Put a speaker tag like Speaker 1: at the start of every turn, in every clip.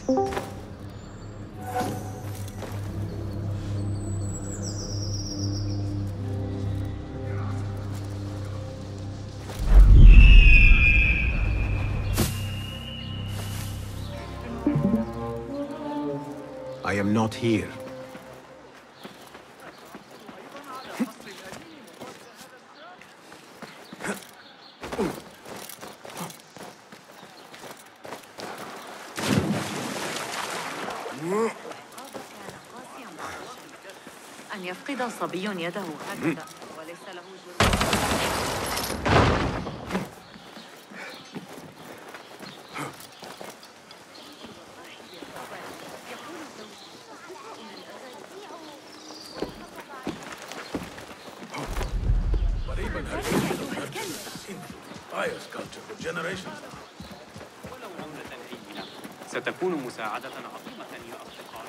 Speaker 1: I am not here.
Speaker 2: أن يفقد صبي يده هكذا وليس له جرم.
Speaker 3: ستكون مساعدة عظيمة يا أصدقائي.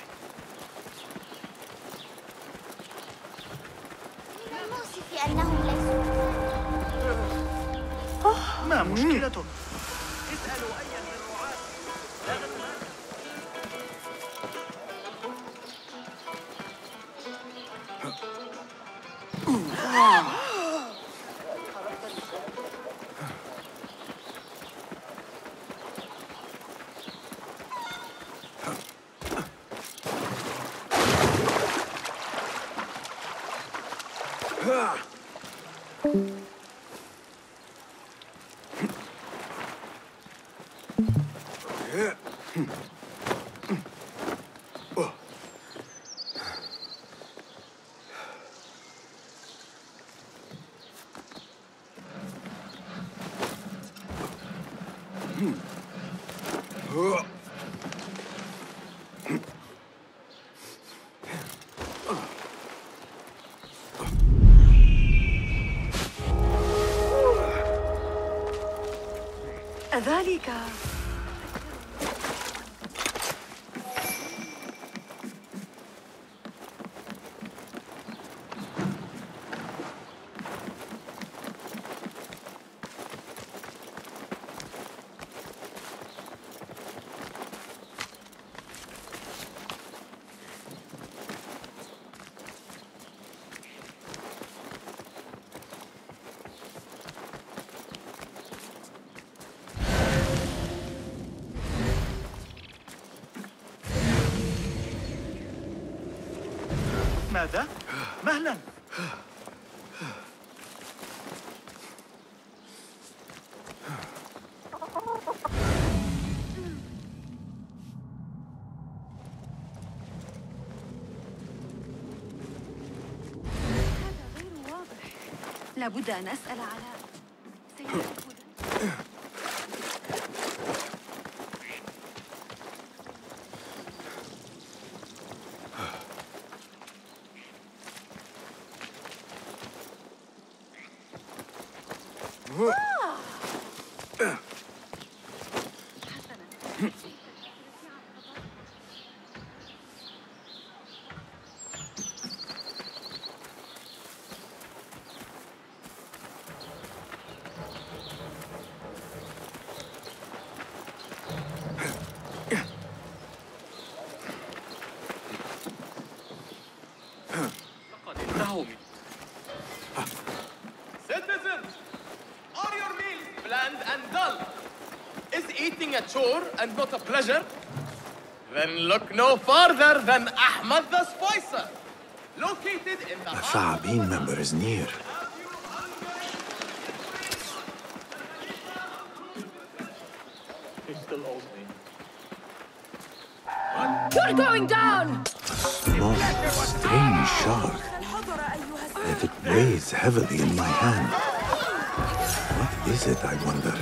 Speaker 4: من المؤسف أنهم ليسوا.
Speaker 5: ما مشكلته؟
Speaker 3: اسألوا أي من الرعاة.
Speaker 2: أذلك
Speaker 5: ماذا؟ مهلا.
Speaker 2: لابد أن أسأل على سيد الهدى.
Speaker 3: Citizens, are your meals bland and dull? Is eating a chore and not a pleasure? Then look no farther than Ahmad the Spicer, located in the
Speaker 1: A Tha'abin member is near.
Speaker 3: He still owes me.
Speaker 2: You're going down!
Speaker 1: Small, strange shark. Yet it weighs heavily in my hand. What is it, I wonder?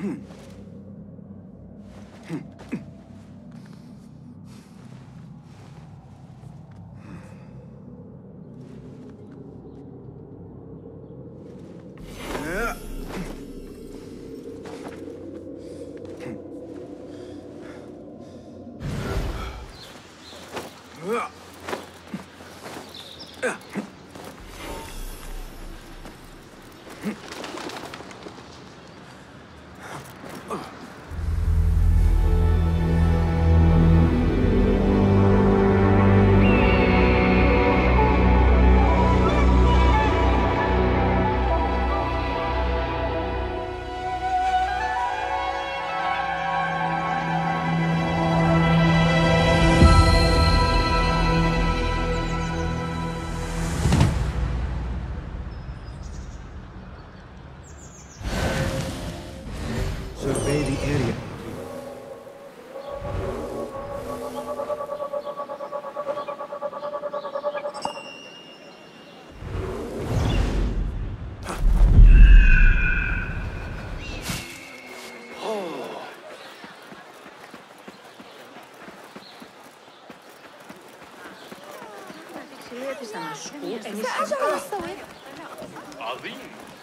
Speaker 6: Survey the area.
Speaker 4: سأجرب الصوت.
Speaker 3: عظيم.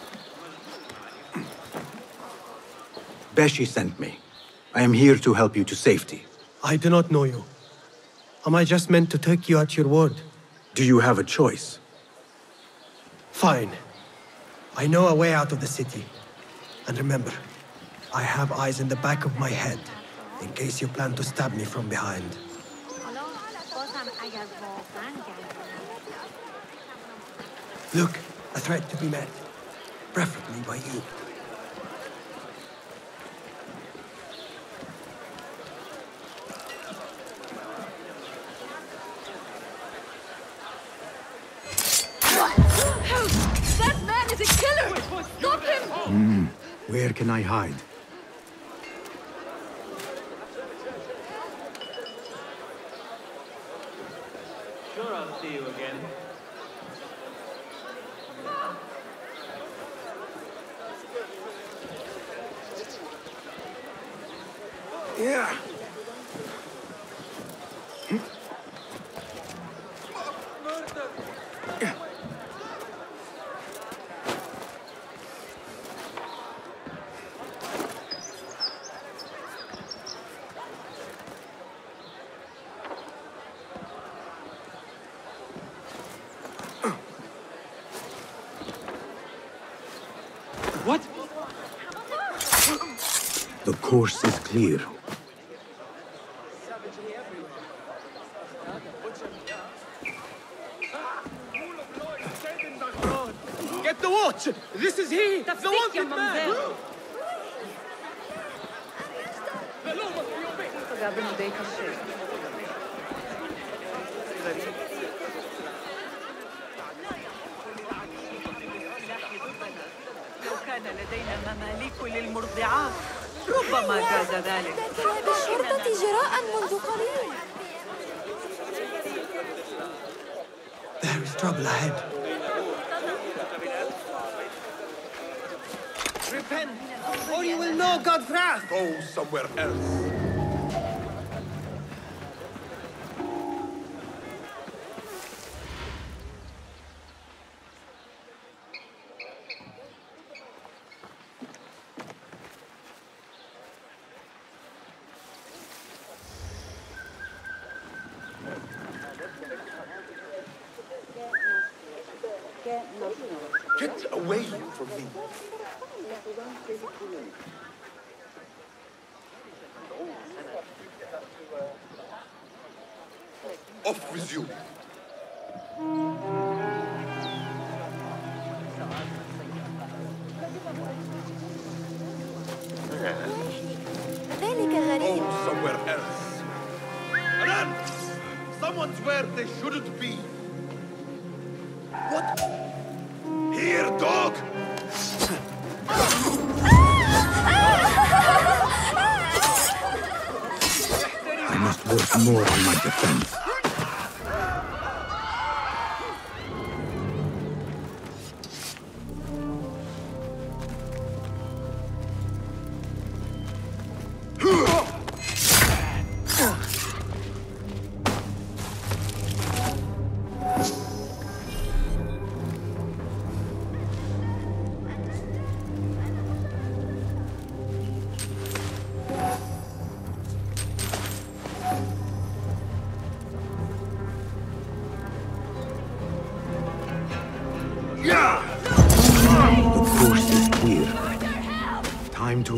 Speaker 1: Beshi sent me. I am here to help you to safety.
Speaker 6: I do not know you. Am I just meant to take you at your word?
Speaker 1: Do you have a choice?
Speaker 6: Fine. I know a way out of the city. And remember, I have eyes in the back of my head, in case you plan to stab me from behind. Look, a threat to be met. Preferably by you.
Speaker 4: That man is a killer! Stop him!
Speaker 1: Where can I hide?
Speaker 5: Sure, I'll see you again.
Speaker 1: Yeah.
Speaker 5: What?
Speaker 1: The course is clear.
Speaker 3: Get the watch! This is he! The wanted man!
Speaker 2: قابل لديك الشيء. لو كان لدينا مماليك للمرضعات ربما جاز ذلك.
Speaker 4: بالشرطة جراء منذ قليل.
Speaker 6: There is trouble ahead.
Speaker 3: Repent, or you will know God's wrath!
Speaker 1: Go somewhere else. Get away from me. Off with you.
Speaker 4: ذلك غريب.
Speaker 1: Go somewhere else. Run! Someone's where they shouldn't be. What? Here, dog! I must work more on my defense.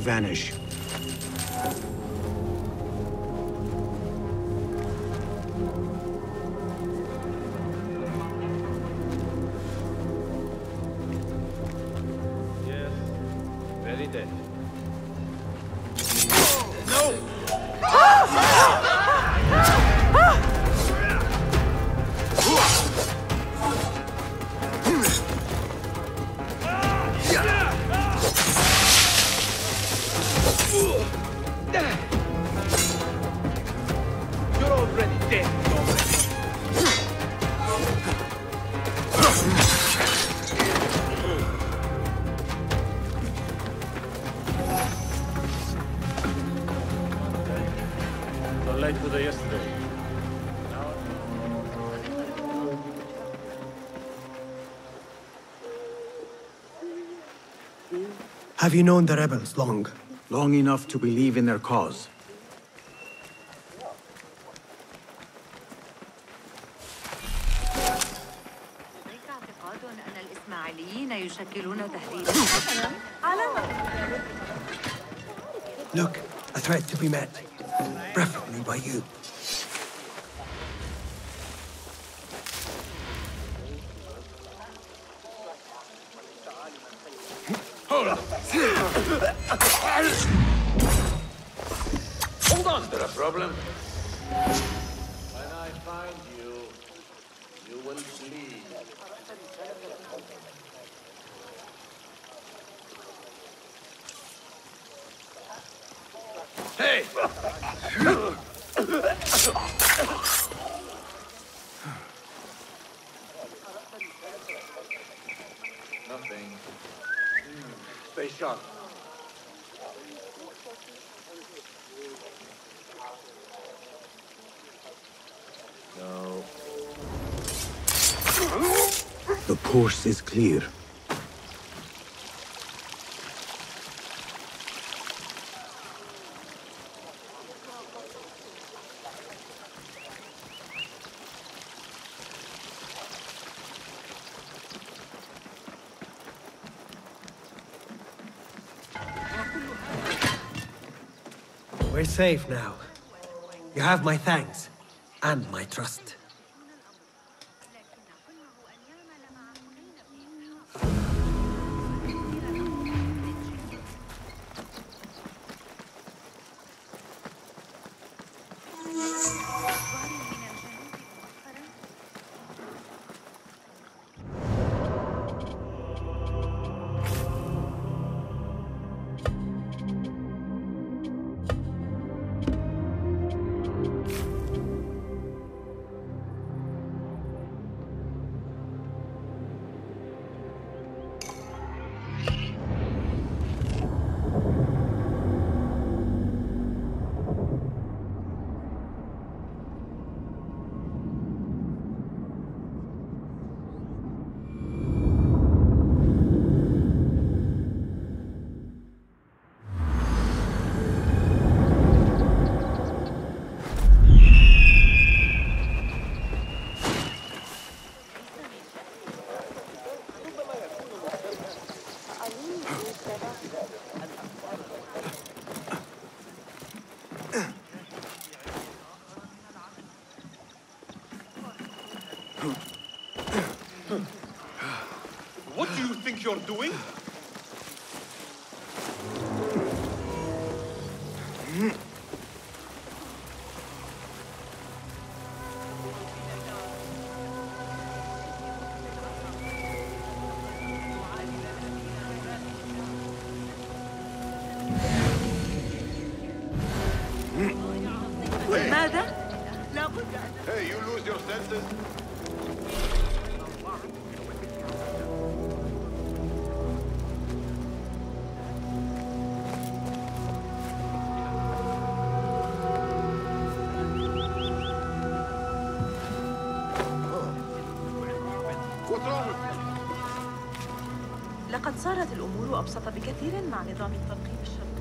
Speaker 1: vanish.
Speaker 5: Yes. Very dead. You're already dead. So late today yesterday.
Speaker 6: Have you known the rebels long?
Speaker 1: Long enough to believe in their cause.
Speaker 2: لديك اعتقاد أن الإسماعيليين يشكلون تهديداً حسناً؟
Speaker 6: Look, a threat to be met. Preferably by you.
Speaker 5: Hold on. Is there a problem? When I find you, you will flee. Hey! Nothing. Stay sharp. No.
Speaker 1: The course is clear.
Speaker 6: We're safe now. You have my thanks and my trust.
Speaker 7: What do you think you're doing?
Speaker 2: ماذا؟
Speaker 7: Hey, you lose your senses? What's wrong with you?
Speaker 2: لقد صارت الأمور أبسط بكثير مع نظام التنقيب الشرقي.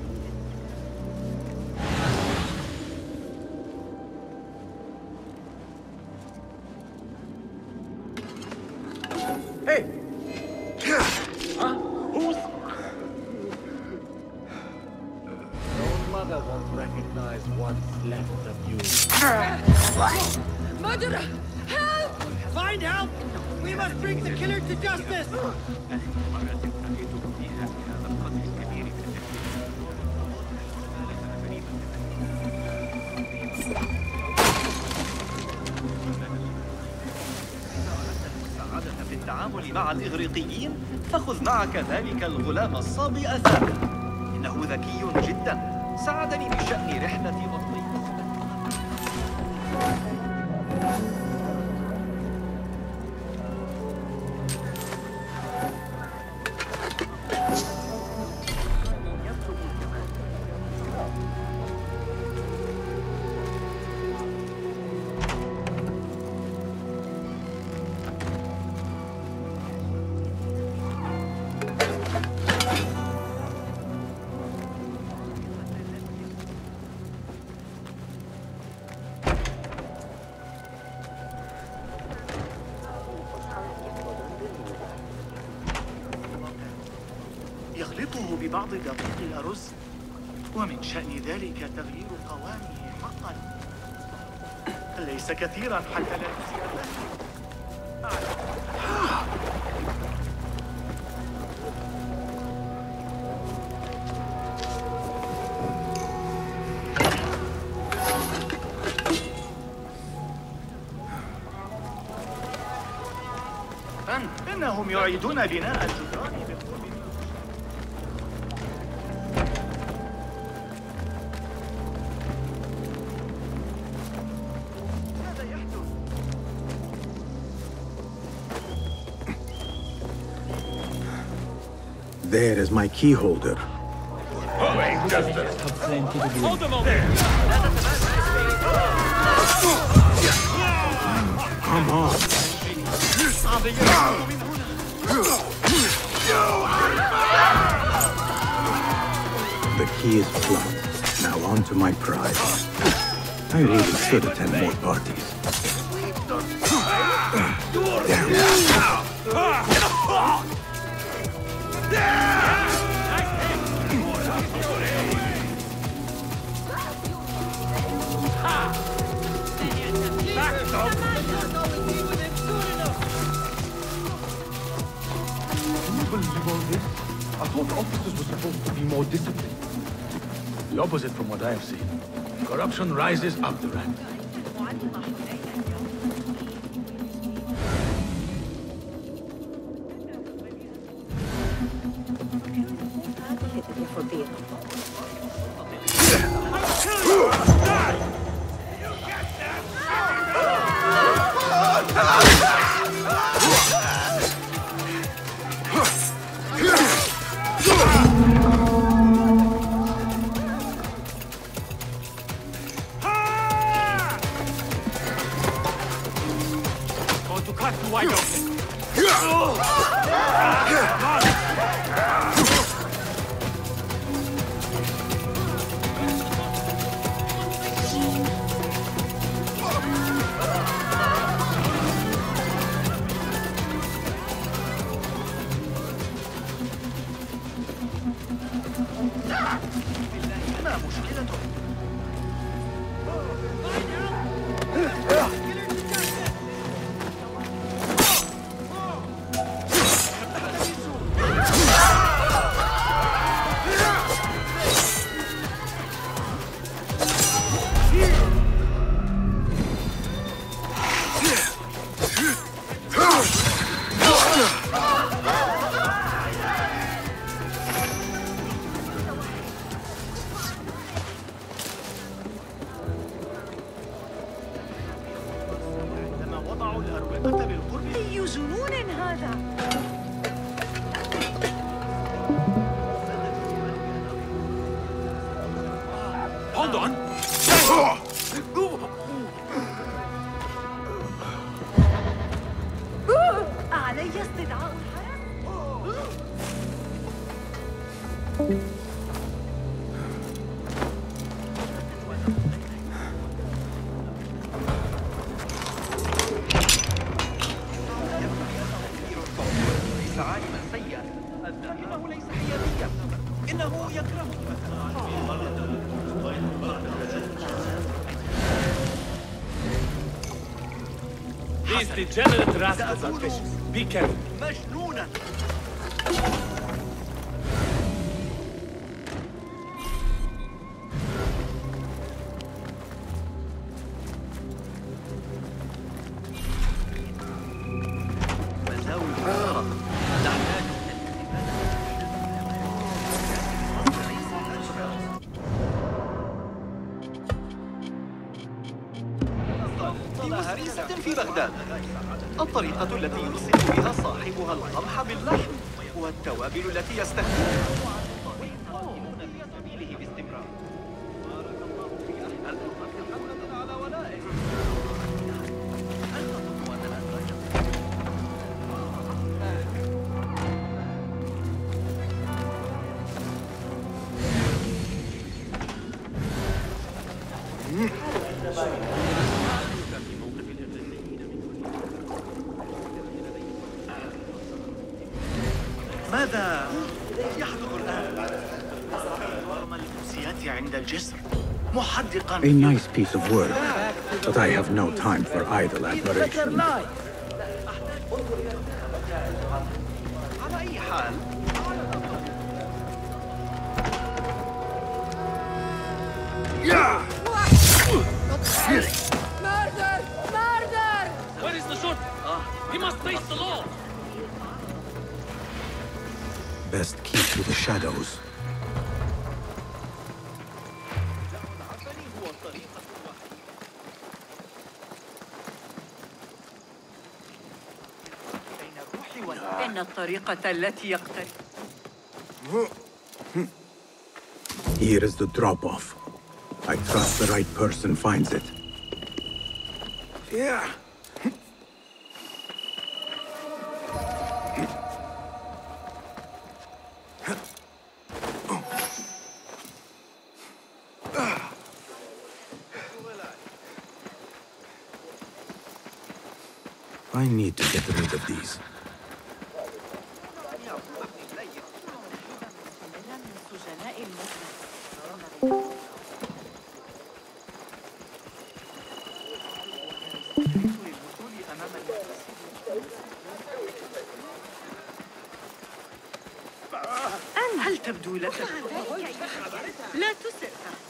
Speaker 5: Hey! Huh? Who's... father won't recognize what's left of you.
Speaker 4: Murderer! Help!
Speaker 6: Find help! We must bring the killer to justice!
Speaker 8: في التعامل مع الإغريقيين فخذ معك ذلك الغلام الصابئ ثابت. إنه ذكي جدا، ساعدني بشأن رحلة بطني.
Speaker 9: يخلطه ببعض دقيق الأرز، ومن شأن ذلك تغيير قوامه حقا. ليس كثيرا حتى لا يجزي الأكل. إنهم يعيدون بناء الجدران بالقرب. ماذا يحدث؟
Speaker 1: There is my key holder. Come on. The key is plugged. Now on to my prize. I really should attend more parties.
Speaker 7: I thought the officers were supposed to be more disciplined. The opposite from what I have seen. Corruption rises up the ranks.
Speaker 4: أي جنون هذا؟
Speaker 7: Hold on!
Speaker 4: علي استدعاء
Speaker 8: ليس عالما سيئا، إنه ليس حياديا، إنه يكره
Speaker 7: These degenerate rascals are vicious. Be careful.
Speaker 8: مجنونا. هريسة في بغداد. الطريقة التي يرسل بها صاحبها القمح باللحم والتوابل التي يستخدمها في سبيله باستمرار. بارك الله في أحمد محمد على ولائه.
Speaker 9: ماذا يحدث الآن؟ رغم الفوزيات عند الجسر محدقا.
Speaker 1: A nice piece of work, but I have no time for idle admiration.
Speaker 8: على أي حال
Speaker 4: Murder! Murder!
Speaker 7: Where is the shot? He must face the law.
Speaker 1: Best keep to the shadows.
Speaker 2: إن الطريقة التي يقترب.
Speaker 1: Here is the drop-off. I trust the right person finds it. Yeah. I need to get rid of these.
Speaker 2: هل تبدو لك؟ لا تسر.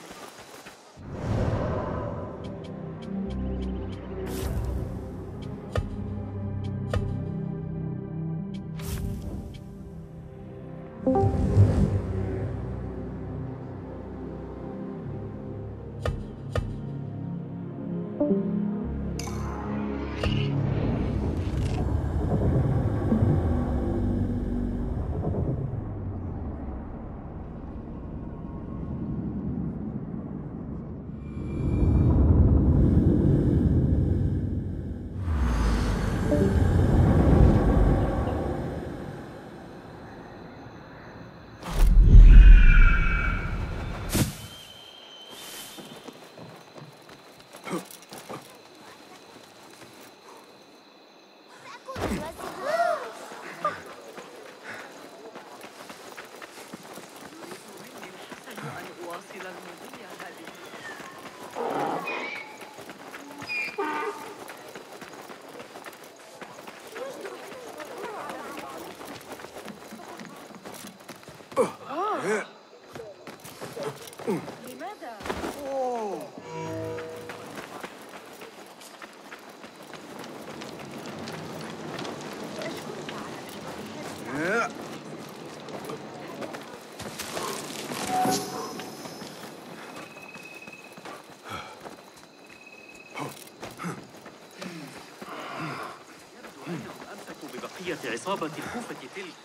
Speaker 8: بقية عصابة الكوفة تلك.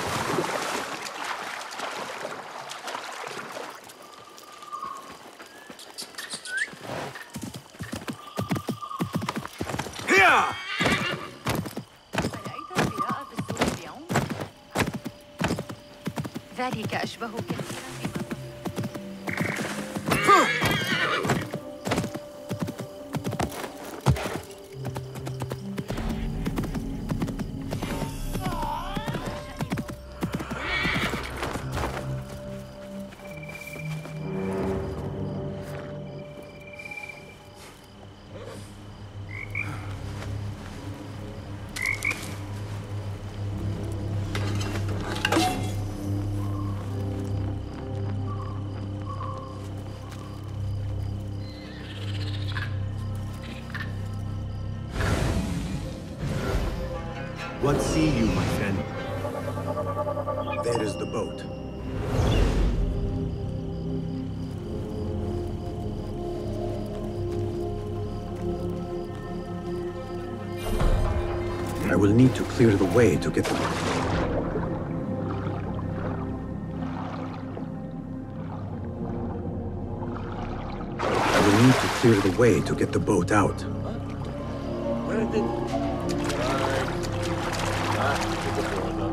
Speaker 2: رأيت القراءة في السوق اليوم؟ ذلك أشبه كثيرا
Speaker 1: What see you, my friend? There is the boat. I will need to clear the way to get the boat. I will need to clear the way to get the boat out.
Speaker 5: Where did... to the border.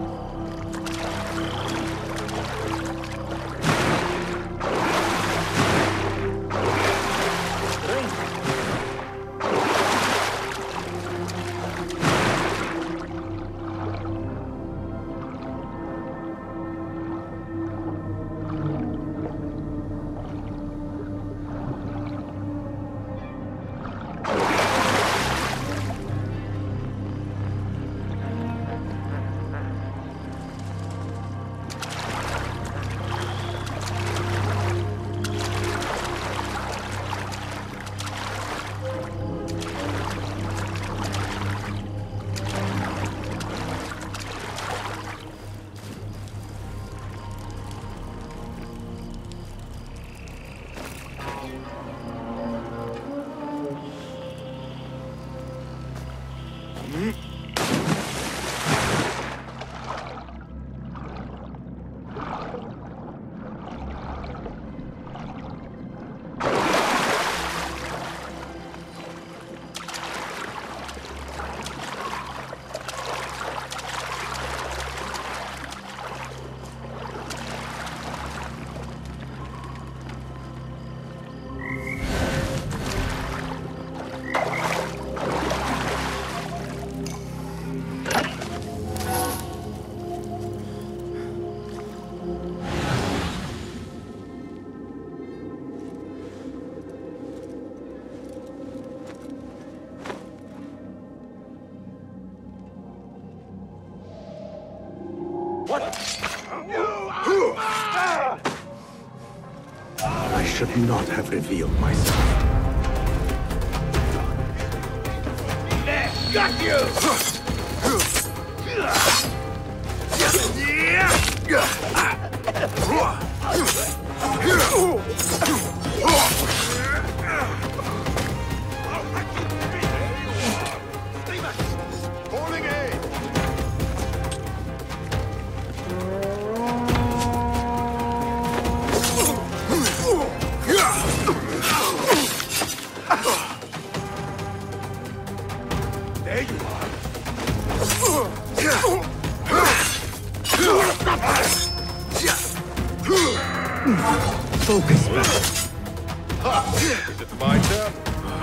Speaker 1: I should not have revealed myself.
Speaker 5: Got you!
Speaker 10: Holding aid! There you are.
Speaker 1: Focus, man.
Speaker 10: Is it my turn?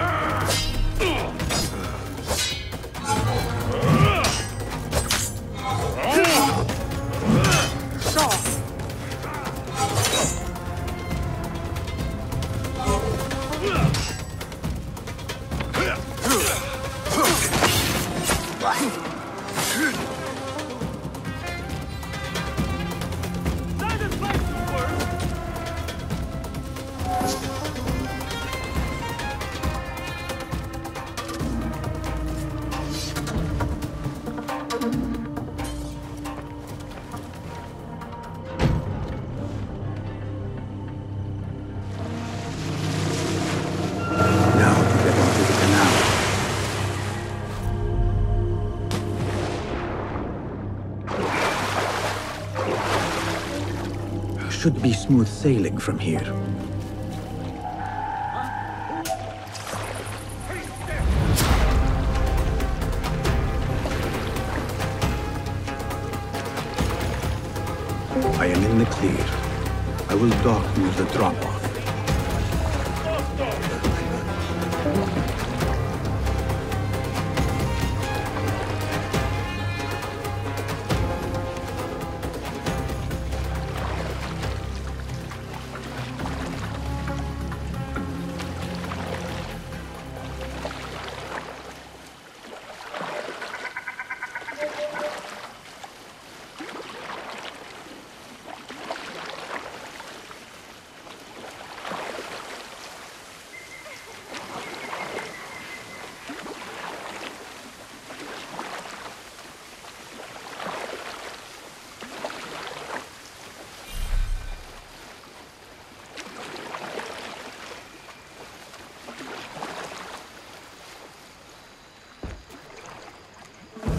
Speaker 1: Should be smooth sailing from here. I am in the clear. I will dock near the drop-off.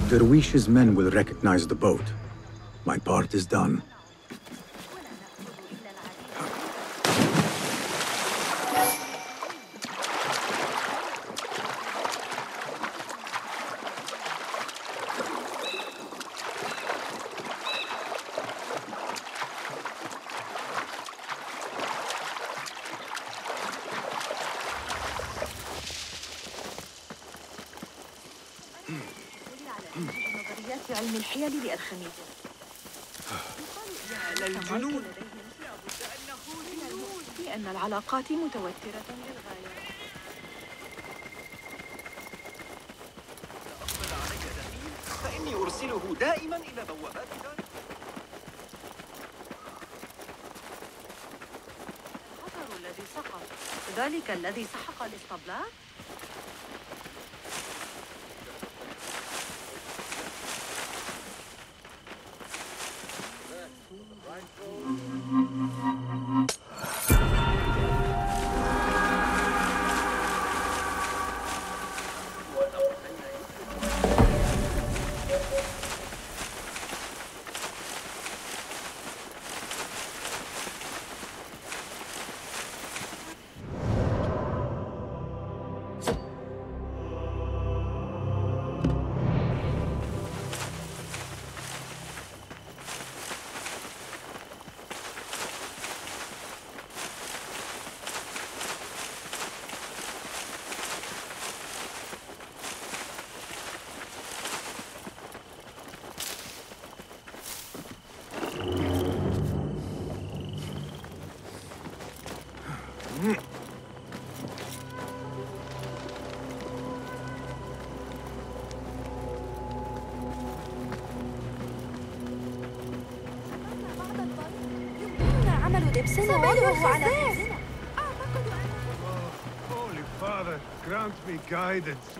Speaker 1: Derwish's men will recognize the boat. My part is done.
Speaker 2: نظريات علم الحيل لأرخميدس.
Speaker 8: يا للجنون!
Speaker 2: لأن العلاقات متوترة للغاية.
Speaker 8: أقبل علي دخيل فإني أرسله دائما إلى بوابات داري.
Speaker 2: الخطر الذي سقط، ذلك الذي سحق الاسطبلات؟
Speaker 10: Holy Father, grant me guidance.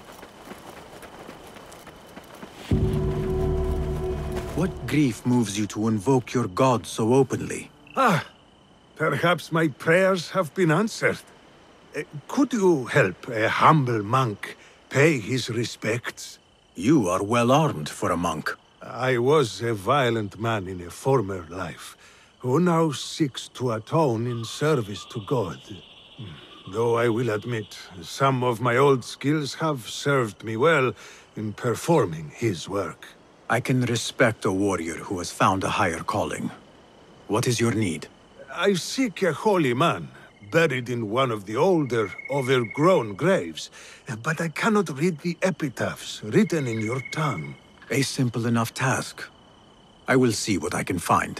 Speaker 1: What grief moves you to invoke your god so openly?
Speaker 10: Perhaps my prayers have been answered. Could you help a humble monk pay his respects?
Speaker 1: You are well armed for a monk.
Speaker 10: I was a violent man in a former life, who now seeks to atone in service to God. Though I will admit, some of my old skills have served me well in performing his work.
Speaker 1: I can respect a warrior who has found a higher calling. What is your need?
Speaker 10: I seek a holy man, buried in one of the older, overgrown graves, but I cannot read the epitaphs written in your tongue.
Speaker 1: A simple enough task. I will see what I can find.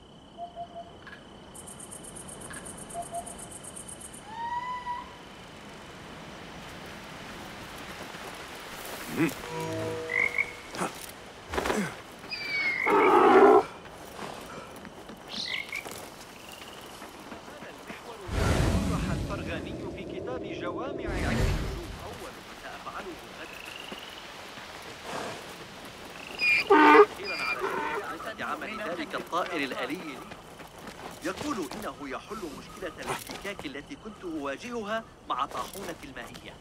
Speaker 8: الطائر الآلي يقول إنه يحل مشكلة الاحتكاك التي كنت أواجهها مع طاحونة المائية.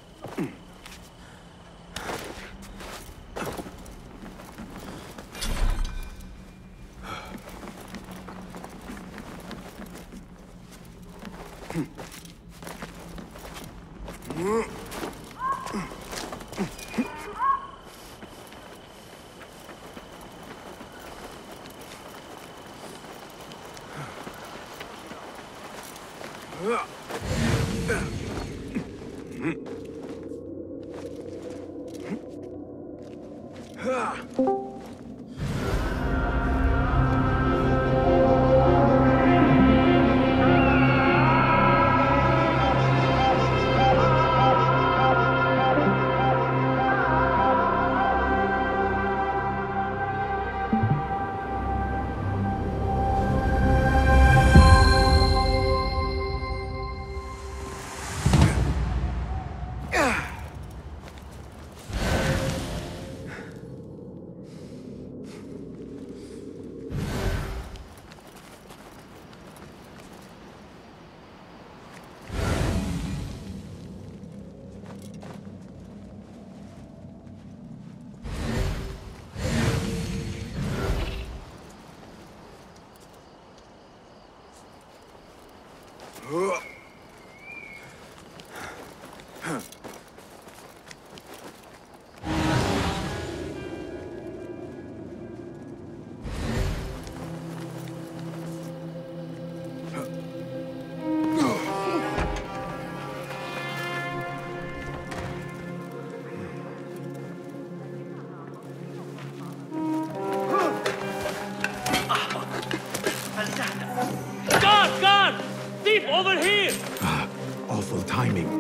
Speaker 1: awful timing.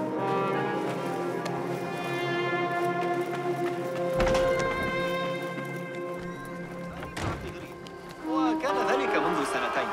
Speaker 8: وكان ذلك منذ سنتين.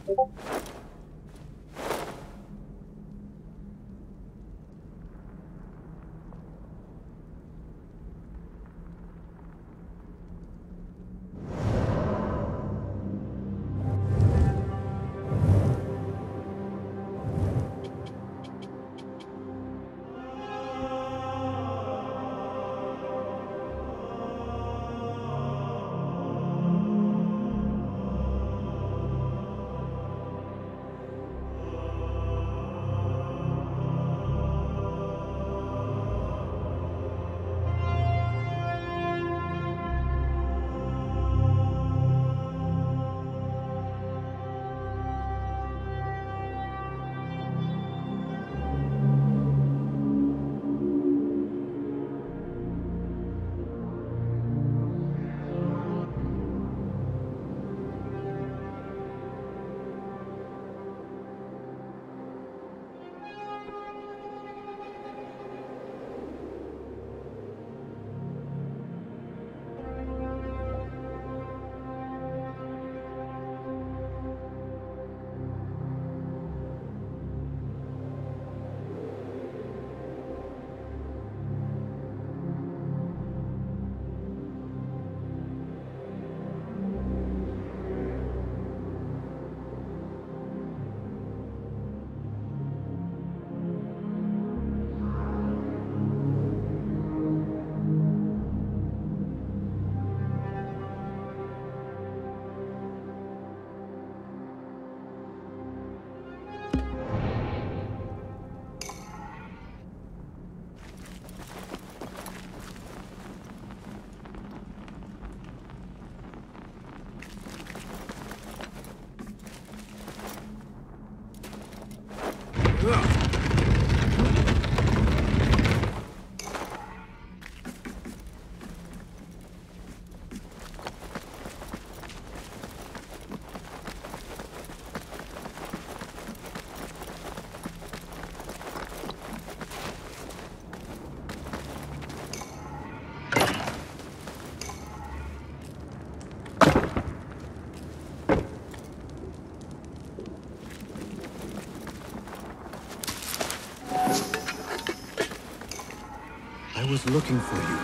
Speaker 1: I was looking for you.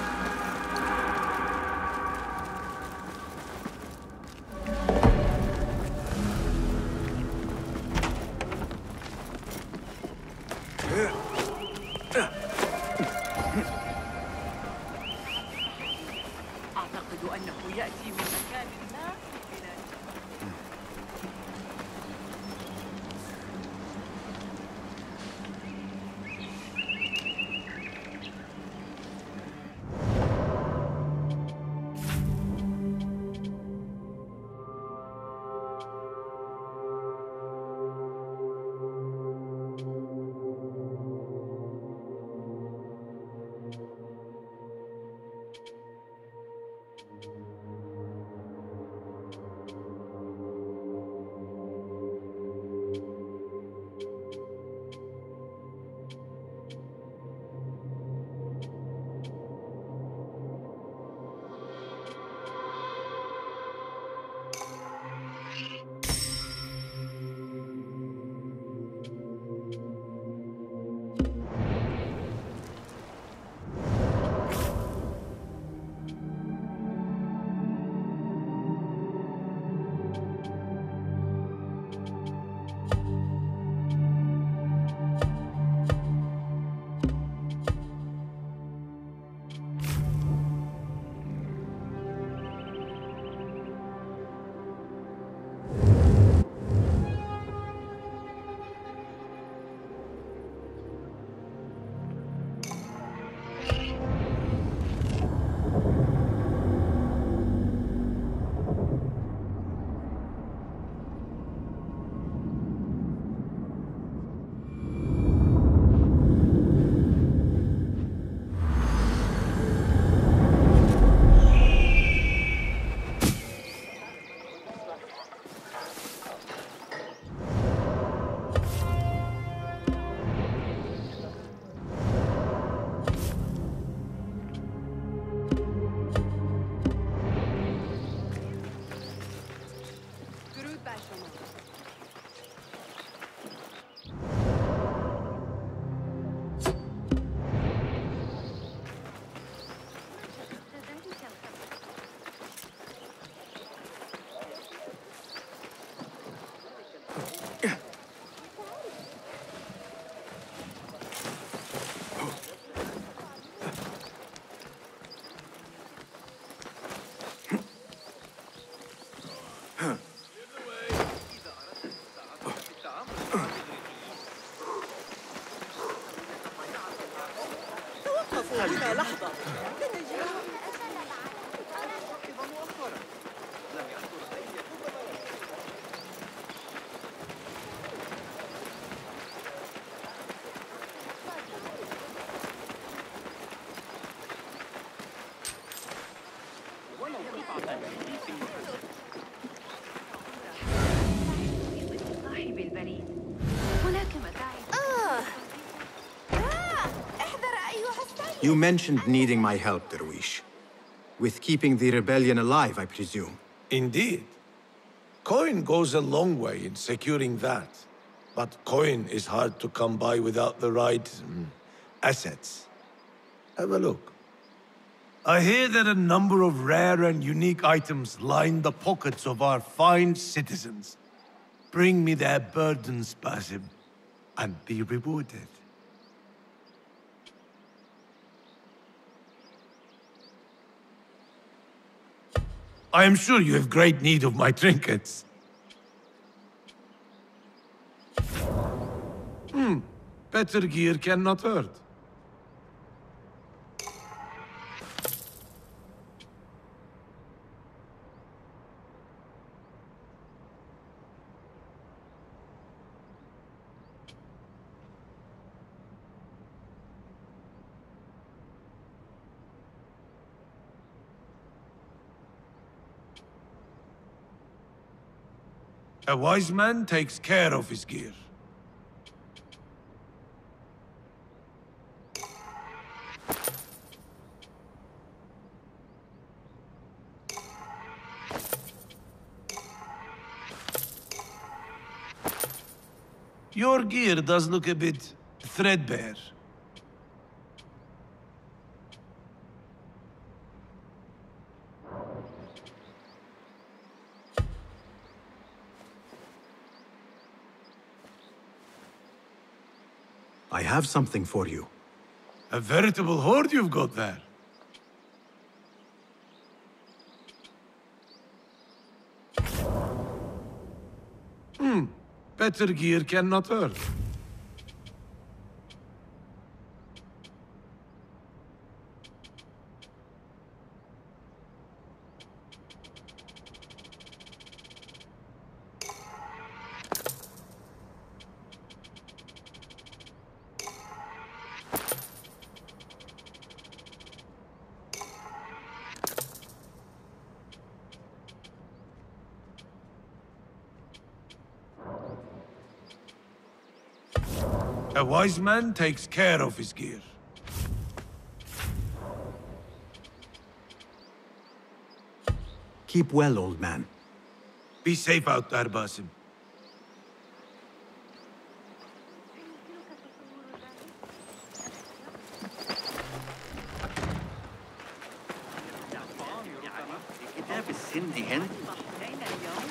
Speaker 2: أعتقد أنه يأتي من مكان ما في البلاد. صاحب البريد هناك متاعب.
Speaker 11: You mentioned needing my help, Darwish. With keeping the rebellion alive, I presume.
Speaker 10: Indeed. Coin goes a long way in securing that. But coin is hard to come by without the right assets. Have a look. I hear that a number of rare and unique items line the pockets of our fine citizens. Bring me their burdens, Basim, and be rewarded. I am sure you have great need of my trinkets. Better gear cannot hurt. A wise man takes care of his gear. Your gear does look a bit threadbare.
Speaker 11: I have something for you.
Speaker 10: A veritable hoard you've got there. Better gear cannot hurt. A wise man takes care of his gear.
Speaker 11: Keep well, old man.
Speaker 10: Be safe out there, Basim.
Speaker 8: كتاب السندي هند.
Speaker 2: أين اليوم؟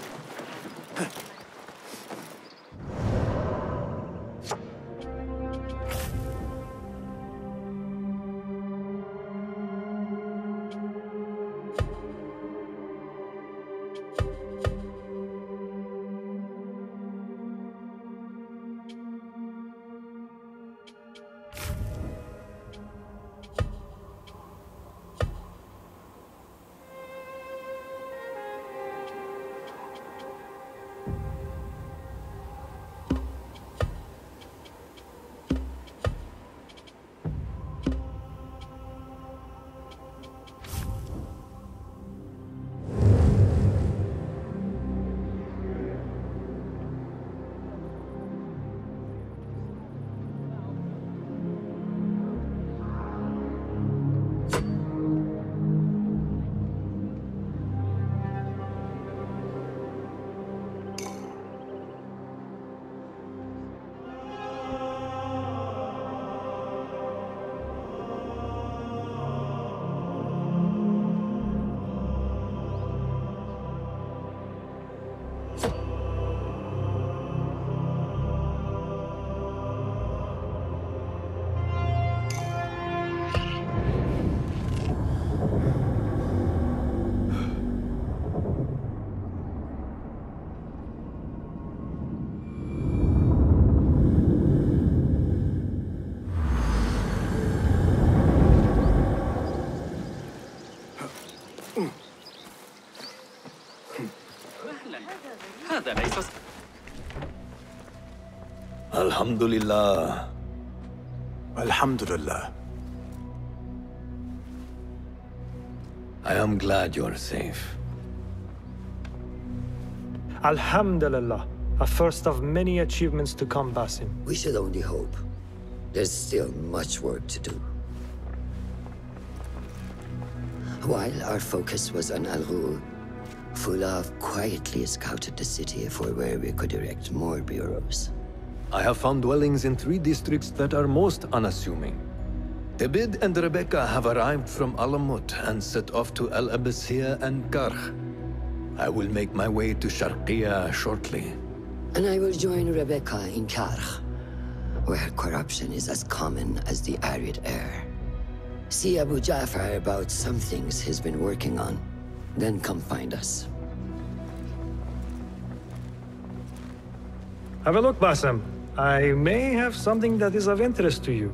Speaker 1: Alhamdulillah.
Speaker 11: Alhamdulillah.
Speaker 1: I am glad you're safe.
Speaker 12: Alhamdulillah. A first of many achievements to come, Basim.
Speaker 13: We should only hope. There's still much work to do. While our focus was on Al Ghul, Fulaf quietly scouted the city for where we could erect more bureaus.
Speaker 1: I have found dwellings in 3 districts that are most unassuming. Tebid and Rebecca have arrived from Alamut and set off to Al Abyssiya and Karkh. I will make my way to Sharqiya shortly.
Speaker 13: And I will join Rebecca in Karkh, where corruption is as common as the arid air. See Abu Ja'far about some things he's been working on, then come find us.
Speaker 12: Have a look, Basim. I may have something that is of interest to you.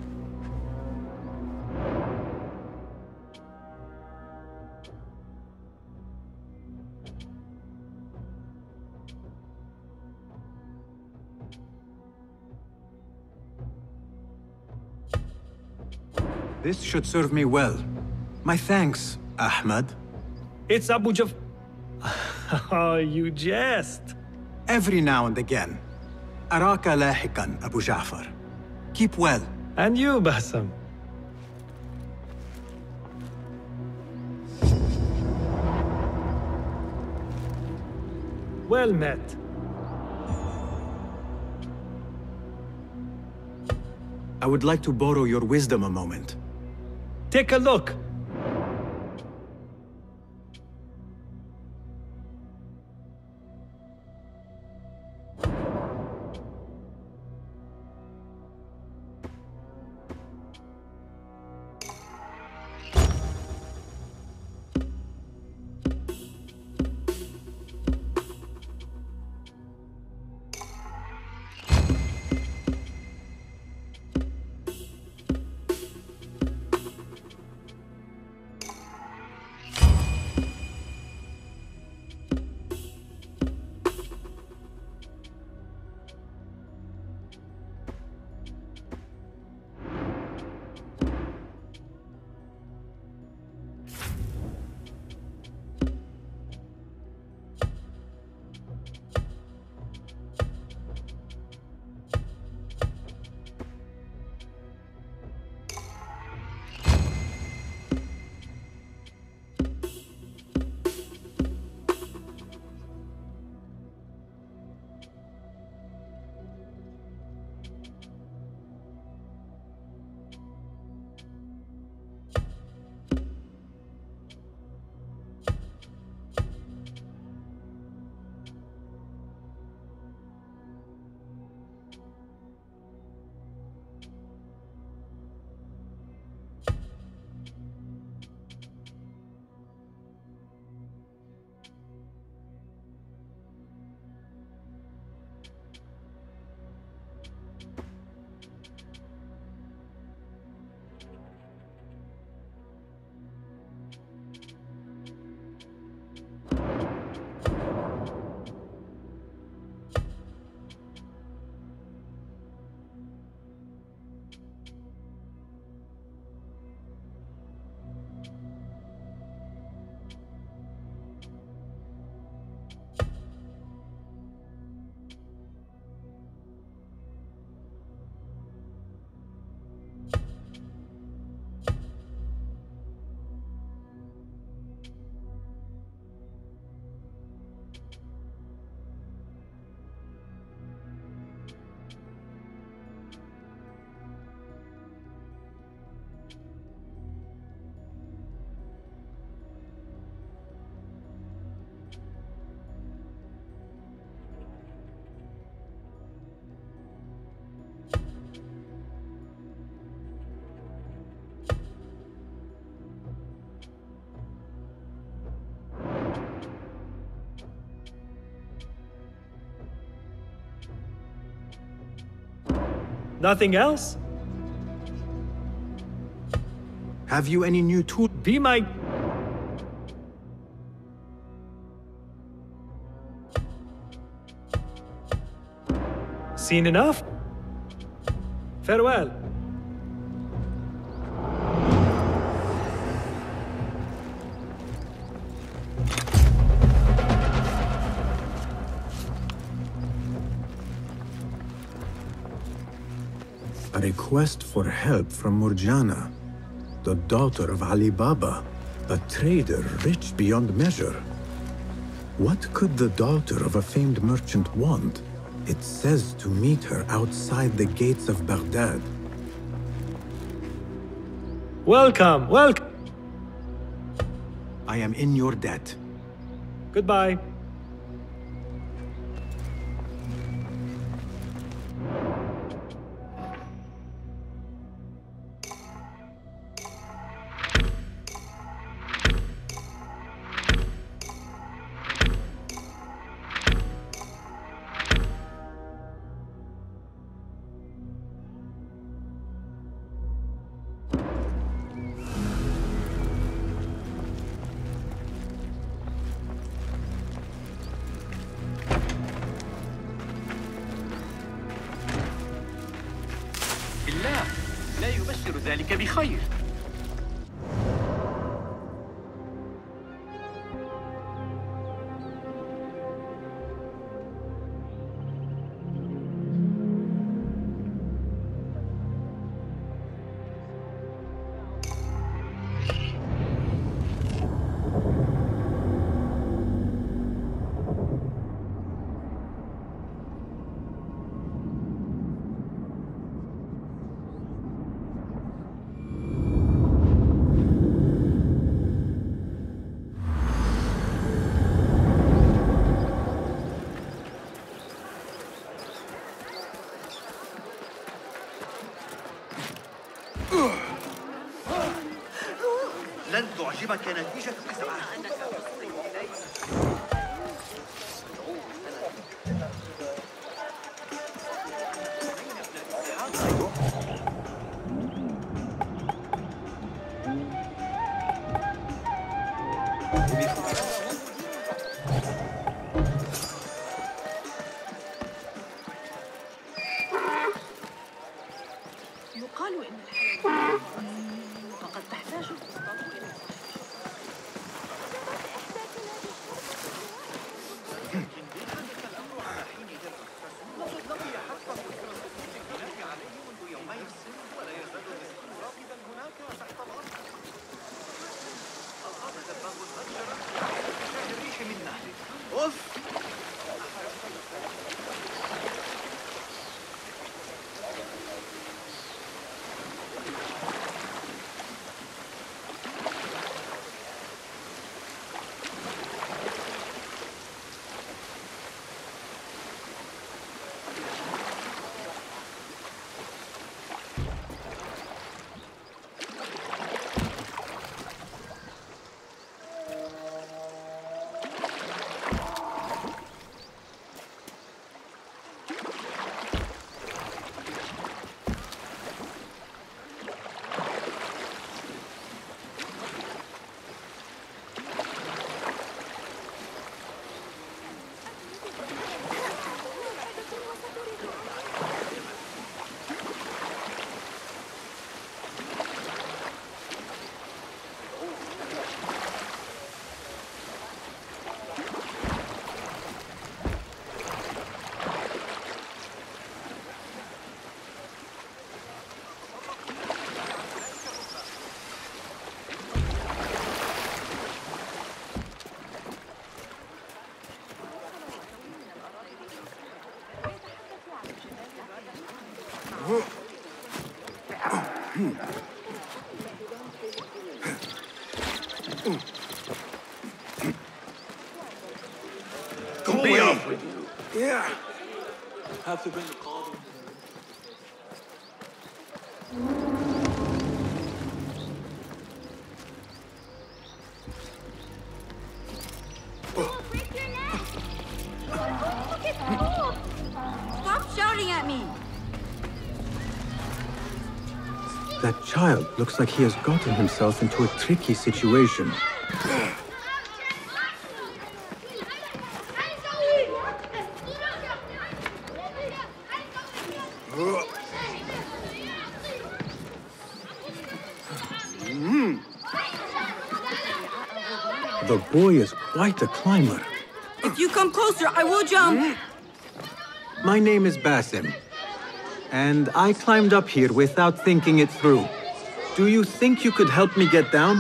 Speaker 11: This should serve me well. My thanks, Ahmad.
Speaker 12: It's Abu Ja'far. Oh, you jest.
Speaker 11: Every now and again. Araka lahikan, Abu Ja'far. Keep well.
Speaker 12: And you, Basim. Well met.
Speaker 11: I would like to borrow your wisdom a moment.
Speaker 12: Take a look. Nothing else?
Speaker 11: Have you any new tool?
Speaker 12: Be my... Seen enough? Farewell.
Speaker 11: A request for help from Murjana, the daughter of Ali Baba, a trader rich beyond measure. What could the daughter of a famed merchant want? It says to meet her outside the gates of Baghdad.
Speaker 12: Welcome, welcome.
Speaker 11: I am in your debt.
Speaker 12: Goodbye.
Speaker 8: لا يبشر ذلك بخير.
Speaker 9: لن تعجبك نتيجة إزعاج.
Speaker 2: يقال إن الحياة فقد تحتاج
Speaker 10: Don't be off with you. Yeah. Have to bring the call.
Speaker 4: Stop shouting at me!
Speaker 11: That child looks like he has gotten himself into a tricky situation. The boy is quite a climber.
Speaker 14: If you come closer, I will jump.
Speaker 11: My name is Basim, and I climbed up here without thinking it through. Do you think you could help me get down?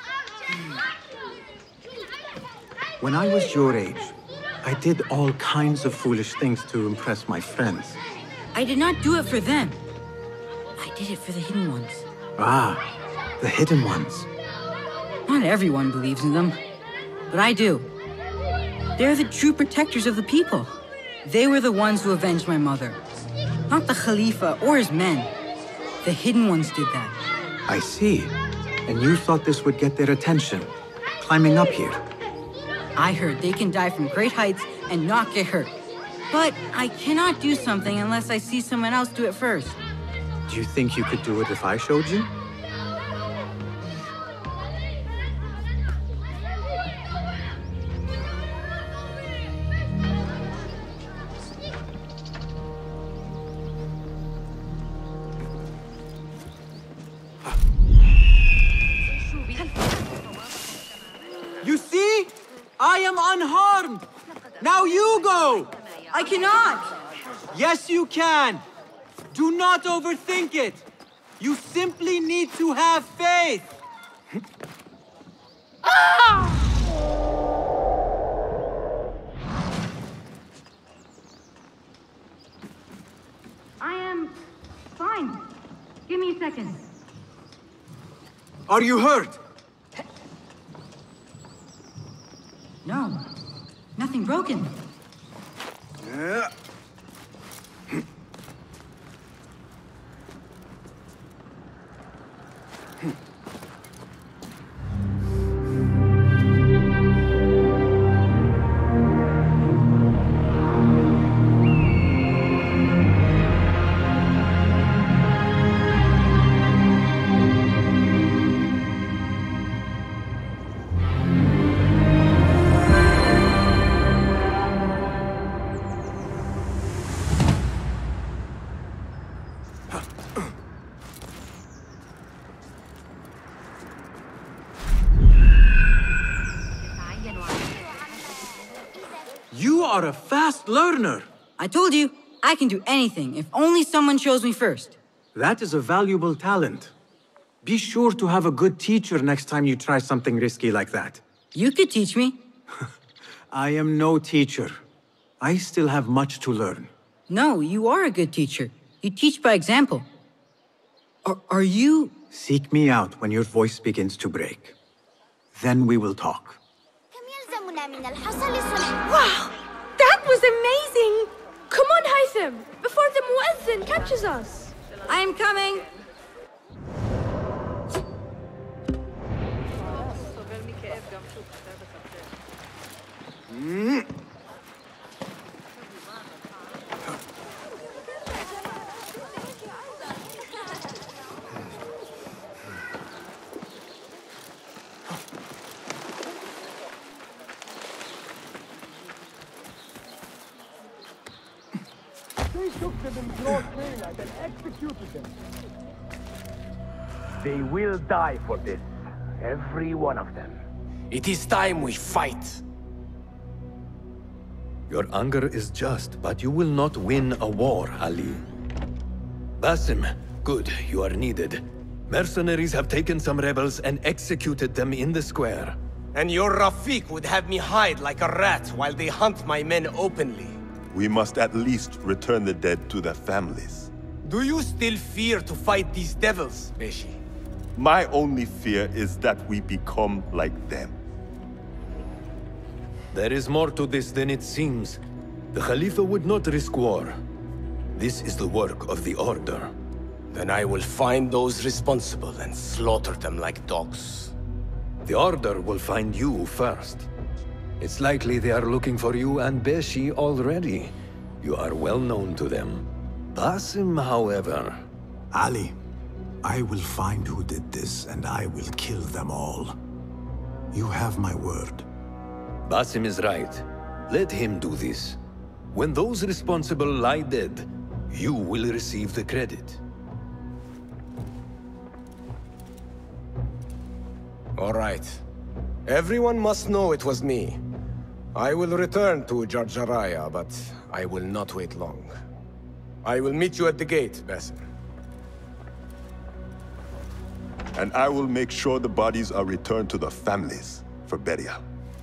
Speaker 11: When I was your age, I did all kinds of foolish things to impress my friends.
Speaker 14: I did not do it for them. I did it for the Hidden Ones.
Speaker 11: Ah, the Hidden Ones.
Speaker 14: Not everyone believes in them, but I do. They're the true protectors of the people. They were the ones who avenged my mother. Not the Khalifa or his men. The Hidden Ones did that.
Speaker 11: I see. And you thought this would get their attention, climbing up here.
Speaker 14: I heard they can die from great heights and not get hurt. But I cannot do something unless I see someone else do it first.
Speaker 11: Do you think you could do it if I showed you?
Speaker 15: You see? I am unharmed! Now you go!
Speaker 14: I cannot!
Speaker 15: Yes, you can! Do not overthink it! You simply need to have faith!
Speaker 16: I am fine. Give me a second.
Speaker 15: Are you hurt?
Speaker 14: No. Nothing broken.
Speaker 15: You are a fast learner.
Speaker 14: I told you, I can do anything if only someone shows me first.
Speaker 11: That is a valuable talent. Be sure to have a good teacher next time you try something risky like that.
Speaker 14: You could teach me.
Speaker 11: I am no teacher. I still have much to learn.
Speaker 14: No, you are a good teacher. You teach by example. Are you...
Speaker 11: Seek me out when your voice begins to break. Then we will talk.
Speaker 4: Wow! That was amazing! Come on, Haytham, before the Muezzin catches us!
Speaker 14: I am coming!
Speaker 17: They took them in broad daylight and executed them. They will die for this. Every one of them.
Speaker 3: It is time we fight.
Speaker 1: Your anger is just, but you will not win a war, Ali. Basim, good, you are needed. Mercenaries have taken some rebels and executed them in the square.
Speaker 3: And your Rafiq would have me hide like a rat while they hunt my men openly.
Speaker 18: We must at least return the dead to their families.
Speaker 3: Do you still fear to fight these devils, Beshi?
Speaker 18: My only fear is that we become like them.
Speaker 1: There is more to this than it seems. The Khalifa would not risk war. This is the work of the Order.
Speaker 3: Then I will find those responsible and slaughter them like dogs.
Speaker 1: The Order will find you first. It's likely they are looking for you and Beshi already. You are well known to them. Basim, however...
Speaker 11: Ali, I will find who did this, and I will kill them all. You have my word.
Speaker 1: Basim is right. Let him do this. When those responsible lie dead, you will receive the credit.
Speaker 3: All right.
Speaker 19: Everyone must know it was me. I will return to Jarjaraya, but I will not wait long. I will meet you at the gate, Basim.
Speaker 18: And I will make sure the bodies are returned to the families for burial.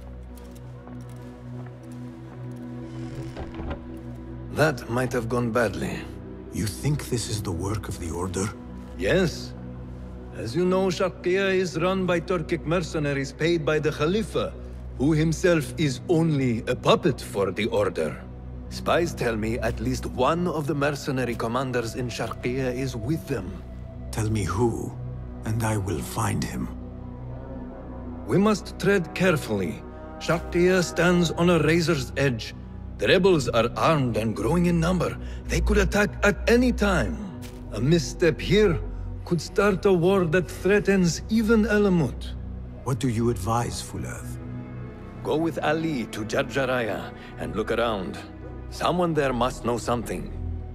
Speaker 1: That might have gone badly.
Speaker 11: You think this is the work of the Order?
Speaker 1: Yes. As you know, Sharqiya is run by Turkic mercenaries paid by the Khalifa, who himself is only a puppet for the Order. Spies tell me at least one of the mercenary commanders in Sharqiya is with them.
Speaker 11: Tell me who, and I will find him.
Speaker 1: We must tread carefully. Sharqiya stands on a razor's edge. The rebels are armed and growing in number. They could attack at any time. A misstep here could start a war that threatens even Alamut.
Speaker 11: What do you advise, Fuladh?
Speaker 1: Go with Ali to Jarjaraya and look around. Someone there must know something.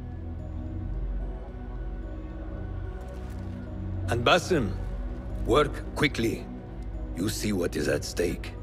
Speaker 1: And Basim, work quickly. You see what is at stake.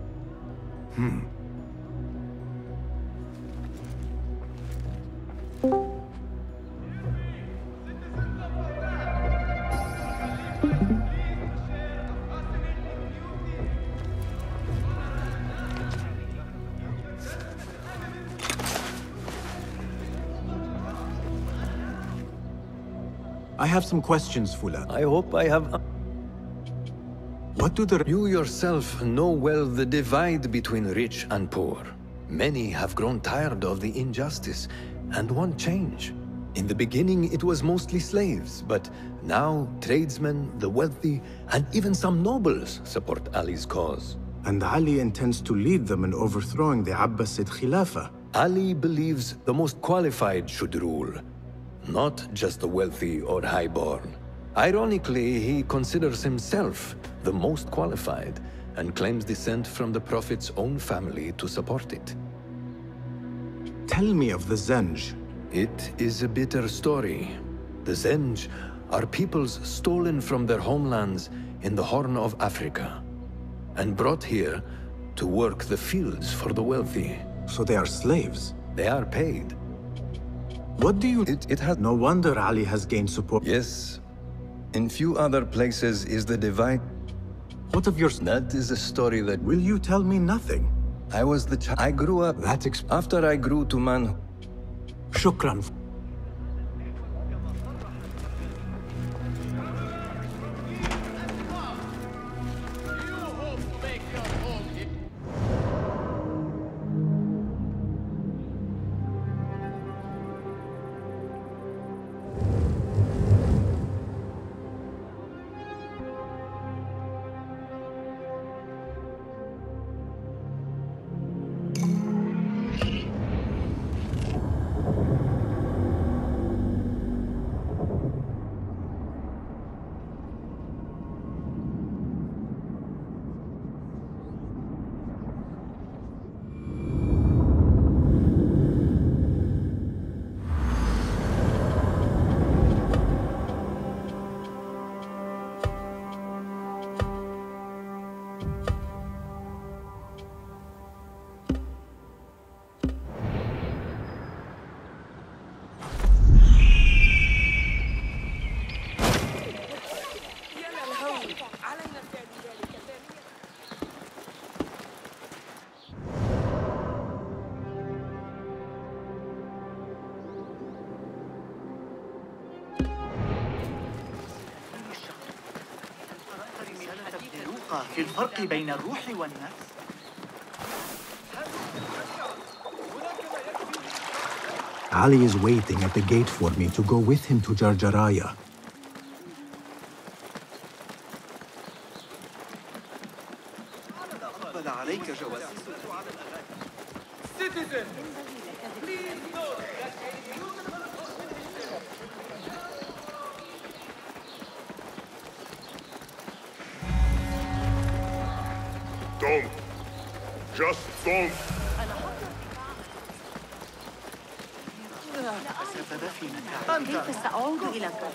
Speaker 11: I have some questions, Fuladh.
Speaker 1: I hope I have...
Speaker 11: What do the...
Speaker 1: You yourself know well the divide between rich and poor. Many have grown tired of the injustice and want change. In the beginning, it was mostly slaves, but now tradesmen, the wealthy, and even some nobles support Ali's cause.
Speaker 11: And Ali intends to lead them in overthrowing the Abbasid Khilafah.
Speaker 1: Ali believes the most qualified should rule, not just the wealthy or high-born. Ironically, he considers himself the most qualified and claims descent from the Prophet's own family to support it.
Speaker 11: Tell me of the Zenj.
Speaker 1: It is a bitter story. The Zenj are peoples stolen from their homelands in the Horn of Africa and brought here to work the fields for the wealthy.
Speaker 11: So they are slaves?
Speaker 1: They are paid.
Speaker 11: What do you...
Speaker 1: It has...
Speaker 11: No wonder Ali has gained support.
Speaker 1: Yes. In few other places is the divide.
Speaker 11: What of yours?
Speaker 1: That is a story that...
Speaker 11: Will you tell me nothing?
Speaker 1: I was the child. I grew up. After I grew to man...
Speaker 11: Shukran.
Speaker 9: في الفرق بين الروح والنفس.
Speaker 11: Ali is waiting at the gate for me to go with him to Jarjaraya.
Speaker 3: Citizen, please note that
Speaker 18: Don't. Just don't.
Speaker 2: كيف سأعود إلى كرخ؟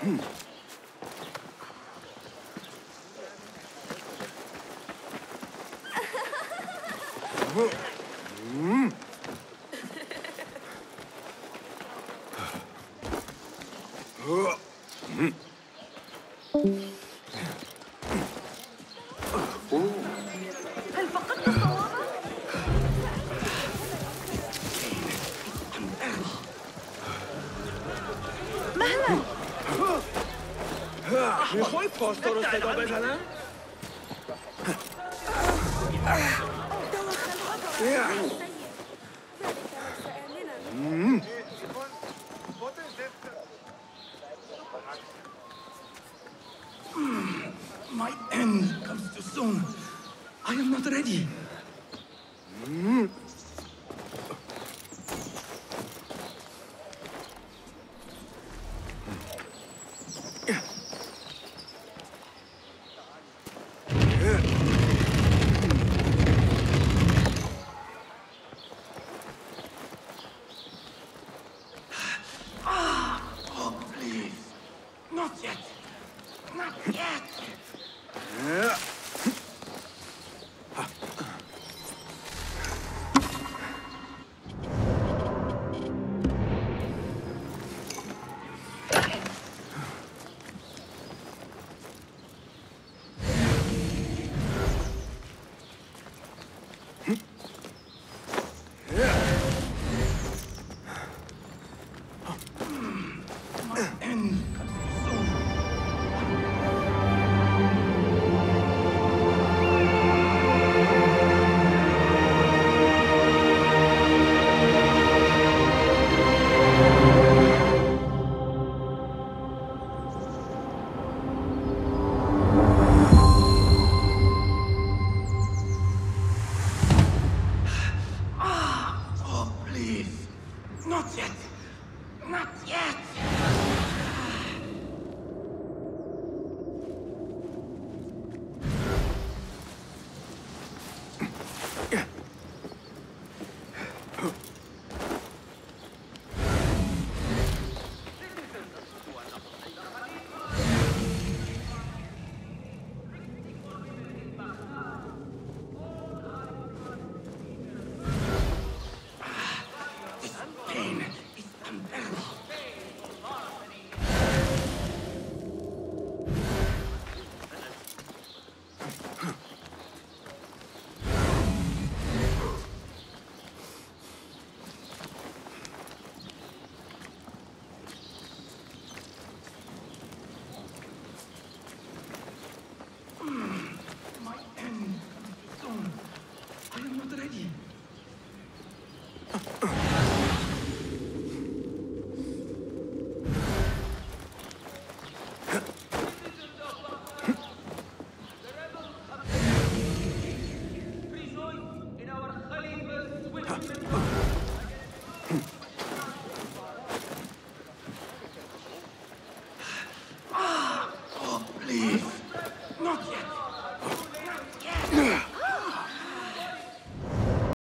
Speaker 2: هل فقدت الصواب؟ مهلا.
Speaker 17: میخوای پاستا رو صدا بزنم؟
Speaker 7: My end comes too soon. I am not ready.